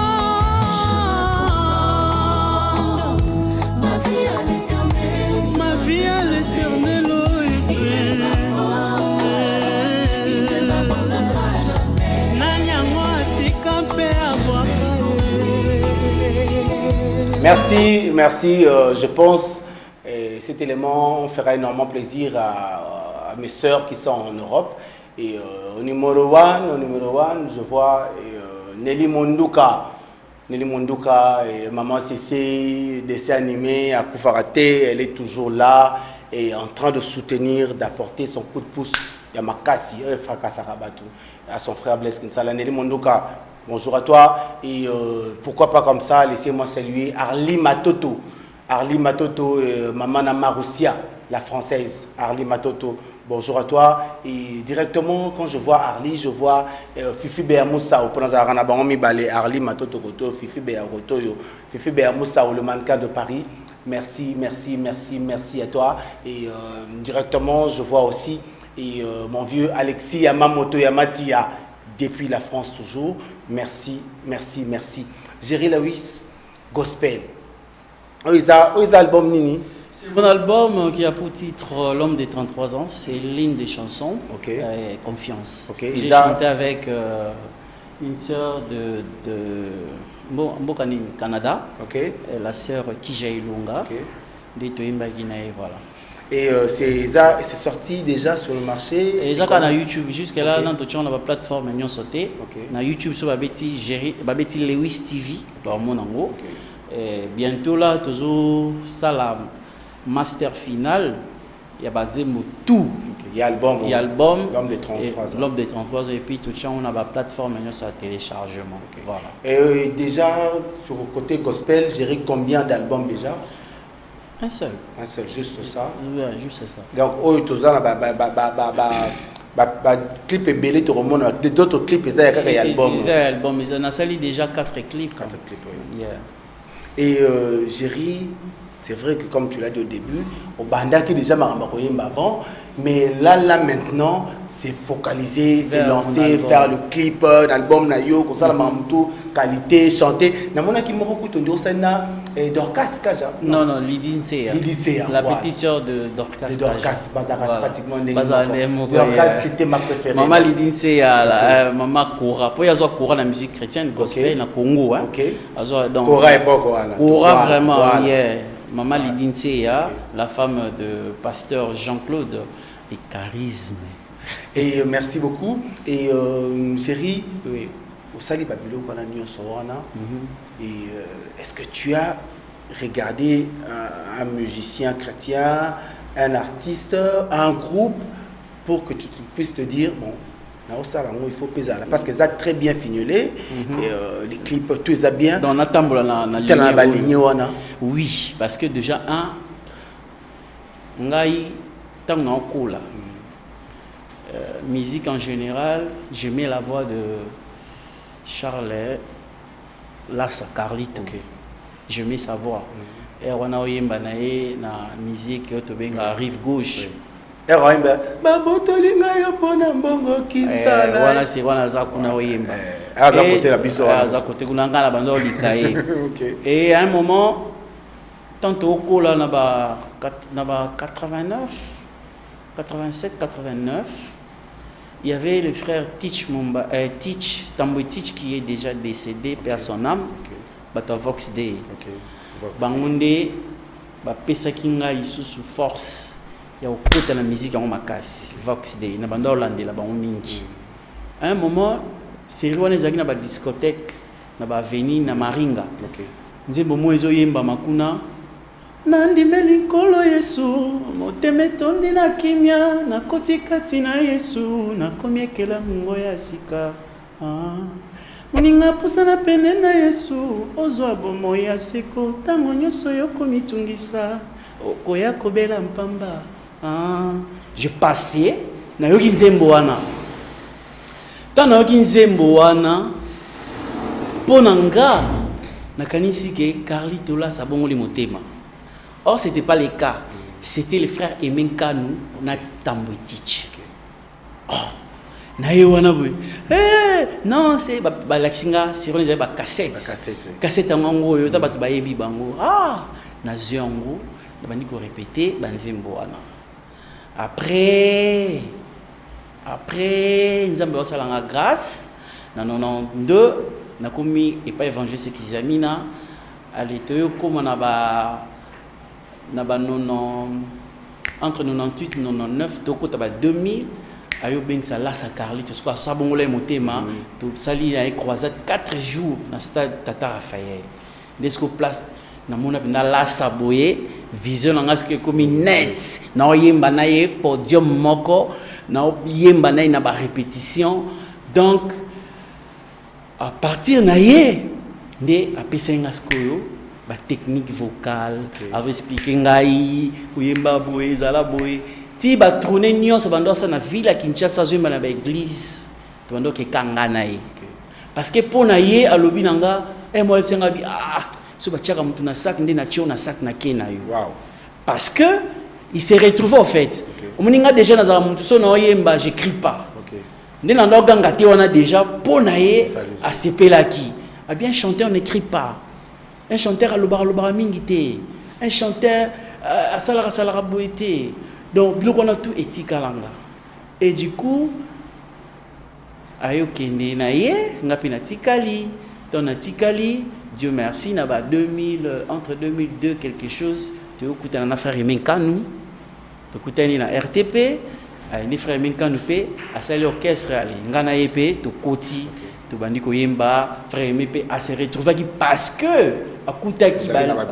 ma vie à l'éternel, ma vie à l'éternel, oh Jésus. Merci, merci. Je pense que cet élément fera énormément plaisir à mes sœurs qui sont en Europe. Et au numéro 1, je vois Nelly Monduka. Nelly Monduka, et Maman CC, dessin animé à Koufarate, elle est toujours là et en train de soutenir, d'apporter son coup de pouce. Yamakasi, Frakassarabatou, à son frère Blaise Kinsala. Nelly Monduka, bonjour à toi. Et pourquoi pas comme ça, laissez-moi saluer Arlie Matoto. Arlie Matoto, Maman Namaroussia, la française. Arlie Matoto, bonjour à toi. Et directement, quand je vois Arlie, je vois Fifi Béamoussa. Arlie Matoto, Fifi Béamoussa, Fifi Béamoussa, le mannequin de Paris. Merci, merci, merci, merci à toi. Et directement, je vois aussi mon vieux Alexis Yamamoto Yamatia, depuis la France toujours. Merci, merci, merci. Jerry Lewis, Gospel. Où est l'album Nini? C'est mon album qui a pour titre L'homme des 33 ans. C'est l'une des chansons. Okay. Confiance. Okay. J'ai chanté avec une sœur de Canada. Okay. La sœur Kija Ilunga. Okay. De Toimba Guinée, voilà. Et c'est sorti déjà sur le marché. Et ça, on a YouTube. Jusqu'à là, on a la plateforme Nyon Sauté. On a YouTube sur Babeti Lewis TV. Par mon ango. Bientôt là, toujours ça la master final. Il y a tout. Il y a l'album. L'homme des 33 ans. L'homme des 33 ans. Et puis tout ça, on a la plateforme Nyon sur téléchargement. Voilà. Et déjà, sur le côté gospel, j'ai combien d'albums déjà? Un seul. Un seul, juste ça. Oui, juste ça. Donc, tout ça, clip et belé, tu remontes d'autres clips, il y a quelques albums. Il y a album, il y a déjà 4 clips. 4 clips, oui. Yeah. Et Jerry, c'est vrai que comme tu l'as dit au début, au Banda qui déjà m'a avant, mais là maintenant, c'est focalisé, c'est lancé, faire le clip, l'album Nayo, comme ça, la mamoutou, qualité, chanter. Namona qui m'a recoupé ton ça na Dorcas Kaja. Non, Lidinse. La voilà. petite sœur de Dorcas. De Dorcas, Bazarat, pratiquement. Dorcas, c'était ma préférée. Maman Lidinse, Maman Koura. Pour y avoir Koura, la musique chrétienne, gospel, na Congo. Koura est pas Koura. Koura, vraiment, yeah. Maman Lidinse, la femme de pasteur Jean-Claude, les charismes. Et merci beaucoup. Et Jerry, oui. Au Sali Babylon, qu'on a mis au et est-ce que tu as regardé un musicien chrétien, un artiste, un groupe, pour que tu puisses te dire, bon, il faut peser là, parce que ça a très bien fignolé, et les clips, tout ça bien. Dans la table, oui, parce que déjà, musique en général, j'aimais la voix de Charles Lassa Carlito. Okay. J'aimais sa voix. Et on a eu une musique qui Rive Gauche. Et on a et à un moment, tantôt au là, 89, 87, 89, il y avait le frère Teach Tamboy Teach qui est déjà décédé, perd son âme, Bata Vox Day. Bangunde, Pesa Kinga sous force. Il y a au côté de la musique en Makasi, Vox Day, na banda Hollande la bangumingi. À un moment, c'est loin des na ba discothèque, na ba veni na Maringa. Nzembo moezo yemba makuna. Nandimeli nkolo Yesu, moteme tondi na kimia, na koti kati na Yesu, na komiekela mungo ya sika. Moninga pusa na pene na Yesu, ozwa bomo ya seko, tango nyonso yo komitungisa, okoya kobela mpamba, je passais na yoki nzembo wana tant na yoki nzembo wana ponanga nakanisi ke Carlito là ça bongo li motema. Or c'était pas le cas, c'était le frère Emen Kanu na Tambwitich. Oh na wana boy non c'est ba laxinga sur les ba cassette cassette ngango yo ta batu ba yebi bango na ziongo na bandi ko répéter banzembo wana après nzambe wa salanga grâce na 92 na komi et pas évangéliste Kizamina allez toyo comme na ba entre 98 et 99 toko ta ba 2000 ayo ben ça là ça Carlito soit ça bon le motema to sali a croisade 4 jours dans stade Tata Raphaël l'esco place na mona na la saboye vision nga ce que comme net na yemba na ye podium moko na yemba na ba répétition donc à partir na ye ndé apesa nga skoyo ba technique vocale avait expliqué ngai yemba boye zala boye ti ba tourner nyonso bando sa na ville à Kinshasa zo na ba église to bando ke kangana ye parce que pona ye alobi nanga moi senga bi so ba tiaka mutu na sac ndé na tio na sac na kena yo parce que il s'est retrouvé en fait omuninga déjà na za mutu so na yemba j'écris pas ndé na ndoganga te wana déjà pona ye a sepelaki a bien chanteur n'écrit pas un chanteur alobara mingi te un chanteur a salara boité. Donc, on a tout éthique à l'anga. Et du coup, ayo kende na ye, ngapina tikali, ton tikali, Dieu merci, na ba 2000 entre 2002 quelque chose, tu écoutes na frère Emenkanu, tu écoutes na RTP, ni frère Emenkanu pe, a sali orchestre ali, ngana yepe, tu koti, tu bandi ko yemba, frère Emepe a se retrouver parce que akuta ki ba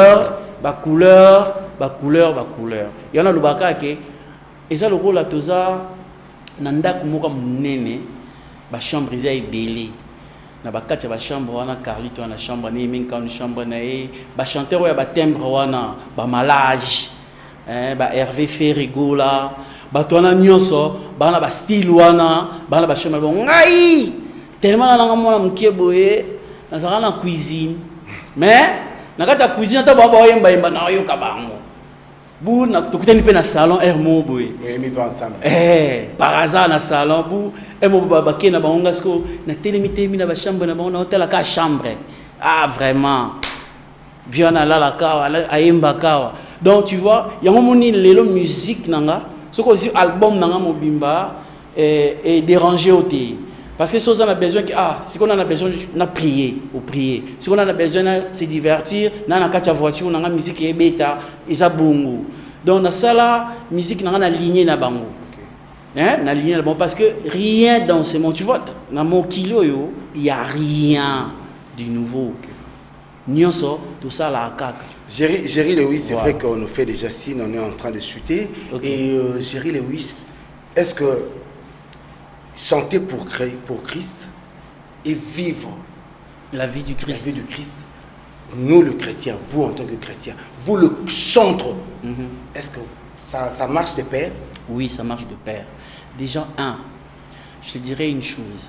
couleur. Il y en a le baka ke et ça le rôle à toza nanda moka munene ba chambre za ebele na bakati ba chambre wana Carlito na chambre na Emenka na chambre na ba chanteur ya ba timbre wana ba malage ba Hervé Ferrigola ba tona nyonso ba na ba style wana ba na ba chambre bon ngai tellement na ngamo na mkeboye na sala na cuisine mais na kata cuisine ta ba yemba na yo kabango bou na tokutani pe na salon Hermo boy mi pas ensemble par hasard na salon bou mo ba ke na bango sko na telemite na ba chambre na bango na hôtel ka chambre vraiment bien na la kawa ayemba kawa donc tu vois ya moni lelo musique nanga soko si album nanga mobimba et déranger ôté parce que si on a besoin si on a besoin na prier ou prier si on a besoin de se divertir na kacha voiture na musique et bêta isa bongo donc na sala musique na lignée na bango na lignée na bango parce que rien dans ce monde tu vois dans mon kilo yo il y a rien du nouveau nyonso tout ça la kaka Jerry Lewis c'est vrai qu'on nous fait déjà signe on est en train de chuter et Jerry Lewis est-ce que chanter pour Christ et vivre la vie du Christ. La vie du Christ. Nous, le chrétien, vous en tant que chrétien, vous le chantre. Est-ce que ça marche de pair? Oui, ça marche de pair. Déjà, je te dirais une chose.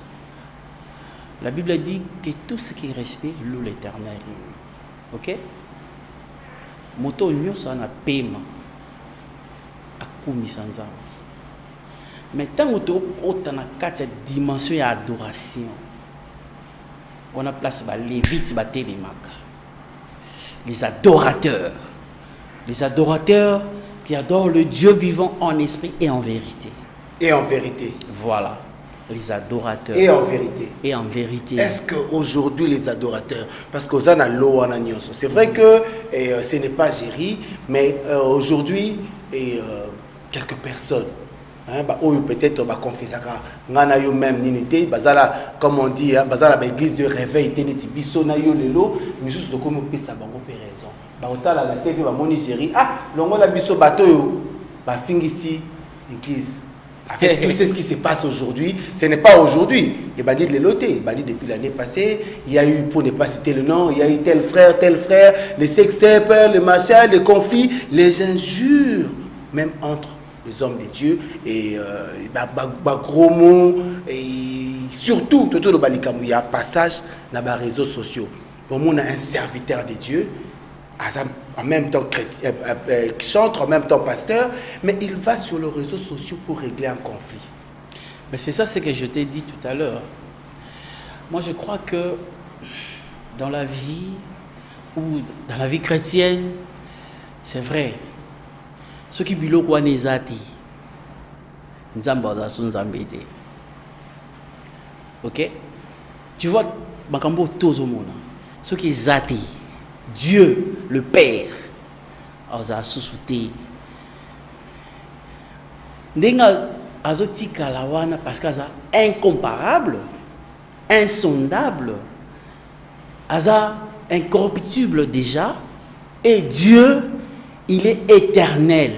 La Bible dit que tout ce qui respire loue l'Éternel. Ok? Moto nyo ça na paiement. Akumi sanza. Mais tant que tu as une dimension d'adoration, on a place les lévites, les adorateurs. Les adorateurs qui adorent le Dieu vivant en esprit et en vérité. Et en vérité. Voilà, les adorateurs. Et en vérité. Et en vérité. Est-ce qu'aujourd'hui les adorateurs, parce que c'est vrai que ce n'est pas Jerry, mais aujourd'hui, quelques personnes, peut-être confesser même n'était bazala comme on dit bazala l'église de réveil teneti biso na yo lelo misusu de comme pesa bango pe raison ba otala la TV ba moni Jerry longo la biso bato yo ba fingisi église avec tout ce qui se passe aujourd'hui. Ce n'est pas aujourd'hui, et bandit de l'éloté, bandit depuis l'année passée, il y a eu, pour ne pas citer le nom, il y a eu tel frère, les sextepes, le machin, les conflits, les injures même entre les hommes de Dieu, et gros mots, et surtout, tout le balikamu, il y a un passage dans les réseaux sociaux. Comme on a un serviteur de Dieu, en même temps chantre, en même temps pasteur, mais il va sur les réseaux sociaux pour régler un conflit. Mais c'est ça ce que je t'ai dit tout à l'heure. Moi, je crois que dans la vie, ou dans la vie chrétienne, c'est vrai. Ce qui biloko wa nezati, nzamba za nzambete. Ok? Tu vois, makambo tozo mona. Ce qui zati, Dieu, le Père, aza susute. Ndenga azoti kalawana parce qu'aza incomparable, insondable, aza incorruptible déjà, et Dieu, il est éternel.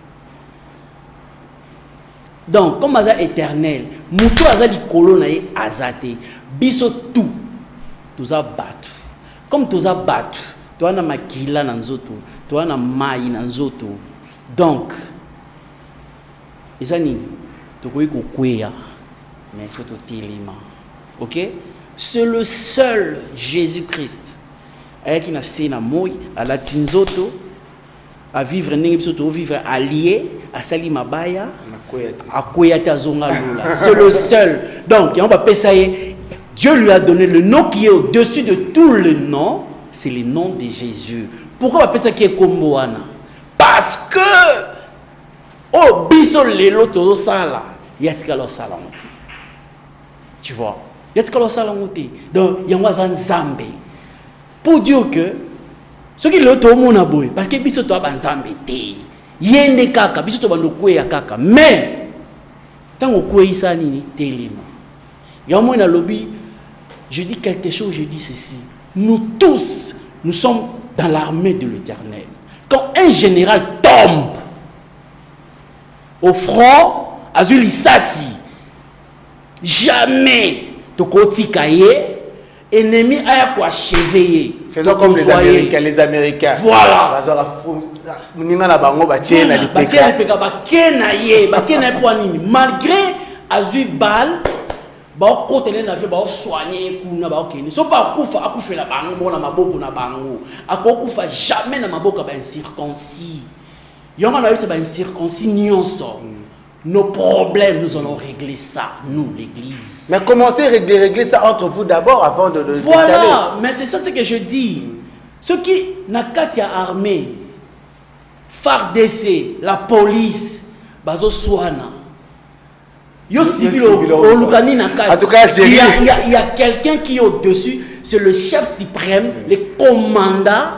Donc, comme aza éternel, muto aza likolo na ye azate, biso tout, toza batu. Comme toza batu, toza na makila na nzoto, toza na mai na nzoto. Donc, ezani, tokoyi kokweya, mais il faut totelema. Ok? C'est le seul Jésus-Christ. Qui n'a pas moi à la tinzoto, à vivre vivre allié à Sali Mabaya, à Koyata Zonga. C'est le seul. Donc, Dieu lui a donné le nom qui est au-dessus de tout le nom, c'est le nom de Jésus. Pourquoi on appelle ça qui est Komboana? Parce que oh biso lelo to sala yatika lo sala moti. Tu vois? Yatika lo sala moti. Donc yangwa zanzambe. Pour dire que ce qui est tout le monde parce que biso to banzambe te yende kaka biso to bando kweya kaka mais tant on kweyi ça ni telema yamo na lobby je dis quelque chose, je dis ceci, nous tous nous sommes dans l'armée de l'Éternel. Quand un général tombe au front azuli sasi jamais to kotikaye ennemi aya ko achever. Faisons comme les Américains, les Américains. Voilà. Malgré Azui Bal, ba côté na vie ba soigner kuna ba okene. So pas kufa akufa la bango na maboko na bango. Akokufa jamais na maboko ba incirconcis. Yonga na yebisa ba incirconcis nyonso. Nos problèmes, nous allons régler ça, nous, l'Église. Mais commencez à régler ça entre vous d'abord avant de voilà, mais c'est ça ce que je dis. Ceux qui n'ont qu'à armée, FARDC, la police, Bazo Swana. En tout cas, il y a quelqu'un qui est au-dessus, c'est le chef suprême, le commandant.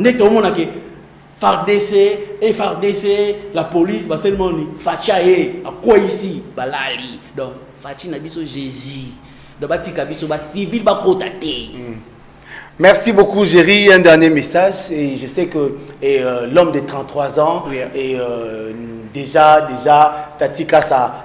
FARDC et FARDC, la police, bah seulement Fachae, à quoi ici, balali. Donc Fachi nabiso Jésus, donc batika biso ba civil ba kotate. Merci beaucoup, Géry. Un dernier message. Et je sais que l'homme de 33 ans, oui. Et déjà, Tatika, ça,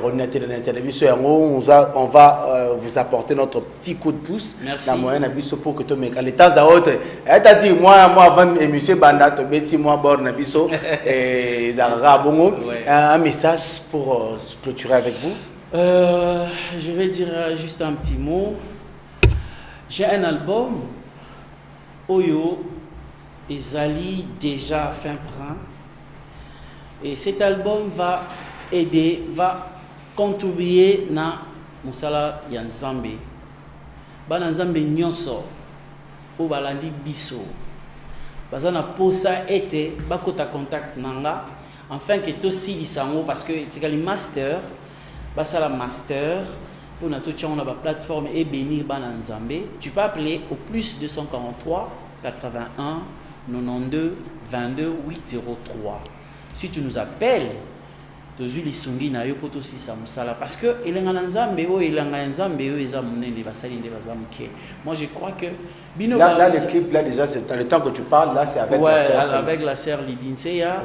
on va vous apporter notre petit coup de pouce. Merci. Pour que tu me calmes. Les temps à autre, t'as dit, moi, avant émission Banda, tu bêtis, moi, bord, Nabiso, et Zara Bongo. Un message pour clôturer avec vous. Je vais dire juste un petit mot. J'ai un album. Oyo, Ezali déjà fin prend. Et cet album va aider, va contribuer na Moussala Yanzambe. Bananzambe nyonso, ou balandi biso. Bazana posa été, bakota contact nanga, afin que tout si lisango, parce que c'est le master, basala master. Pour notre plateforme et bénir Bananzambe, tu peux appeler au plus 243 81 92 22 803. Si tu nous appelles, tu as les songi na yo poto si samusala parce que elanganzambe o elanganzambe o ezamunene basali nde bazamuke. Moi je crois que bino là le clip là déjà c'est le temps que tu parles là c'est avec ouais, la sœur avec la sœur Lidinseya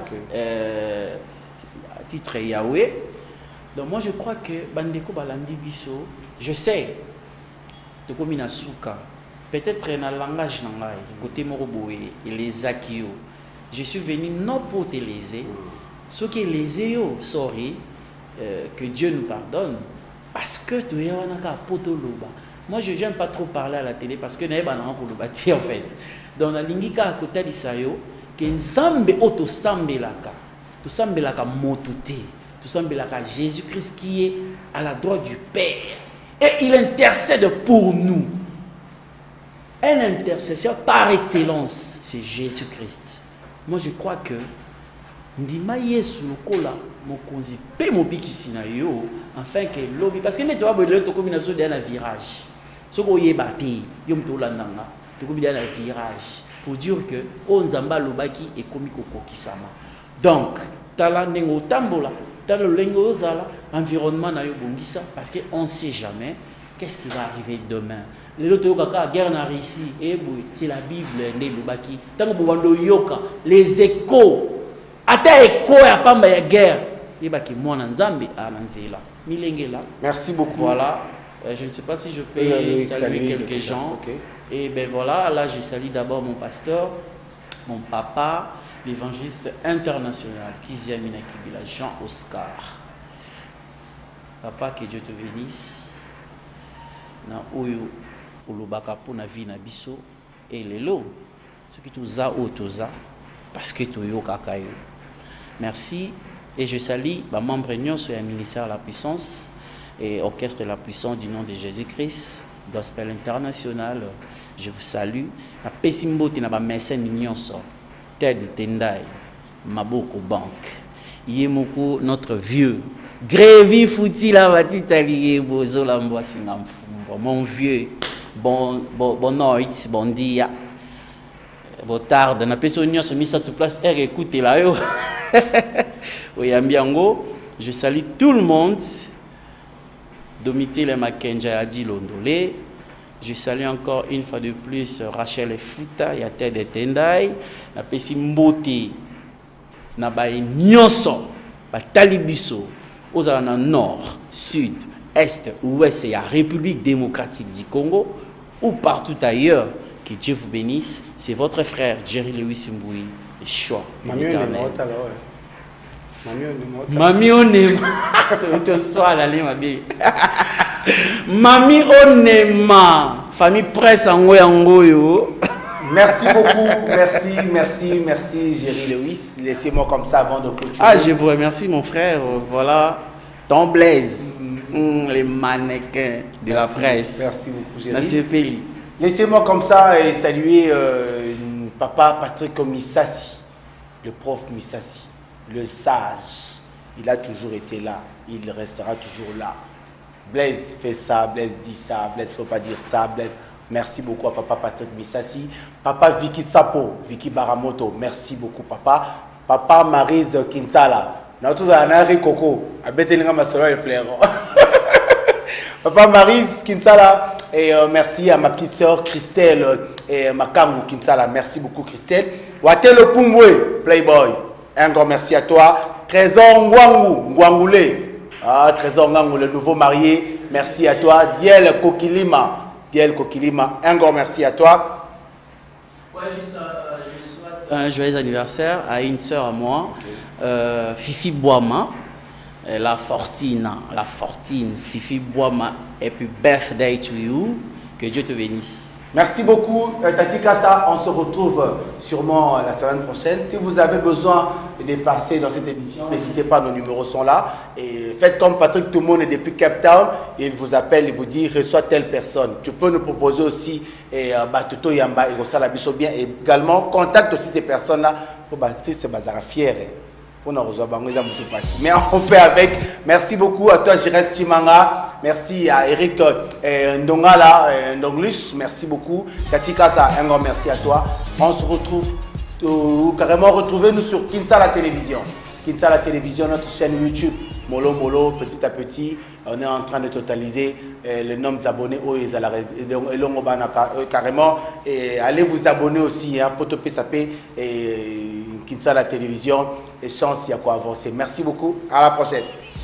titre Yahweh. Donc moi je crois que Bandeko Balandi Biso, je sais, de Komina Souka, peut-être dans le langage côté Moroboé et les Akio, je suis venu non pour te léser, Ce qui est lésé, sorry, que Dieu nous pardonne. Parce que tu es un poto loba. Moi, je n'aime pas trop parler à la télé parce que je n'ai pas de en fait. Dans la lingika à côté de Sayo, que Nzambe oto sambelaka. Tu sambelaka motuti. Tu sambelaka Jésus-Christ qui est à la droite du Père. Et il intercède pour nous. Un intercesseur par excellence, c'est Jésus-Christ. Moi, je crois que ndima Yesu lokola mokonzi pe mobikisi na yo afin que lobby parce que ne toi boile to comme nazo dans un virage. Soko yebate yo mto landanga to comme dans un virage pour dire que onzamba lobaki et komi kokokisama. Donc tala ndengo tambola, tala lengo zala environnement na yo bongisa parce que on sait jamais qu'est-ce qui va arriver demain. La guerre n'a réussi, c'est la Bible, les échos, la guerre, merci beaucoup. Voilà, je ne sais pas si je peux saluer quelques gens. Okay. Et ben voilà, là je salue d'abord mon pasteur, mon papa, l'évangéliste international, Kiziamina Kibila, Jean Oscar. Papa, que Dieu te bénisse. Na oyo olobaka pona vie na biso et lelo ce qui toza otoza parce que toyoka kayo. Merci et je salue ba membre nyonso ya ministère la puissance et orchestre la puissance du nom de Jésus-Christ Gospel International. Je vous salue na pesimbote na ba mécène nyonso Ted Tendai Maboko Bank Yemoko notre vieux Grévi Fouti la batita lié bozo la mboasinga mon vieux, bon noite, bon dia, bon tard, na personne se mise à toute place, écoutez là, je salue tout le monde, Domitille Makenja Adi Londolé, je salue encore une fois de plus Rachel Fouta, Yate de Tendai, na pesi mbote, na bae nyonso, ba talibiso, aux nord, sud, Est, Ouest et la République démocratique du Congo ou partout ailleurs, que Dieu vous bénisse. C'est votre frère Jerry Lewis Mboui, le choix de l'Éternel. Mami Onema. Mami Onema. Famille presse en Ngoyo. Merci beaucoup, merci Jerry Lewis. Laissez-moi comme ça avant de clôturer. Ah, je vous remercie mon frère. Voilà, ton Blaise. Les mannequins de la presse. Merci beaucoup, Jerry. Laissez-moi comme ça et saluer papa Patrick Misasi, le prof Misasi, le sage. Il a toujours été là, il restera toujours là. Blaise fait ça, Blaise dit ça, Blaise ne faut pas dire ça, Blaise. Merci beaucoup à papa Patrick Misasi. Papa Vicky Sapo, Vicky Baramoto, merci beaucoup papa. Papa Maryse Kinsala. Papa Maryse Kinsala et merci à ma petite soeur Christelle et Makamou Kinsala. Merci beaucoup Christelle. Watelo Pumbwe, Playboy. Un grand merci à toi. Trésor Ngwangoulé. Ah, Trésor Ngwangoulé, le nouveau marié. Merci à toi. Diel Kokilima. Un grand merci à toi. Ouais, juste, je souhaite un joyeux anniversaire à une soeur à moi. Okay. Fifi Boama, la Fortine, Fifi Boama, et puis birthday to you, que Dieu te bénisse. Merci beaucoup Tati Kassa, on se retrouve sûrement la semaine prochaine. Si vous avez besoin de passer dans cette émission, n'hésitez pas, nos numéros sont là. Et faites comme Patrick, tout le monde est depuis Cape Town, il vous appelle et vous dit reçois telle personne. Tu peux nous proposer aussi Batuto Yamba et Rossala Bisso bien. Et également, contacte aussi ces personnes-là pour bâtir ces bazar fiers. Mais on fait avec. Merci beaucoup à toi, Jires Chimanga. Merci à Eric Ndongala, Ndonglish. Merci beaucoup. Tati Kassa, un grand merci à toi. On se retrouve carrément. Retrouvez-nous sur Kinsala Télévision. Kinsala Télévision, notre chaîne YouTube. Molo Molo, petit à petit. On est en train de totaliser le nombre d'abonnés. Carrément. Et allez vous abonner aussi. Poto PSAP et Kinsala Télévision. Et chance, il y a quoi avancer. Merci beaucoup. À la prochaine.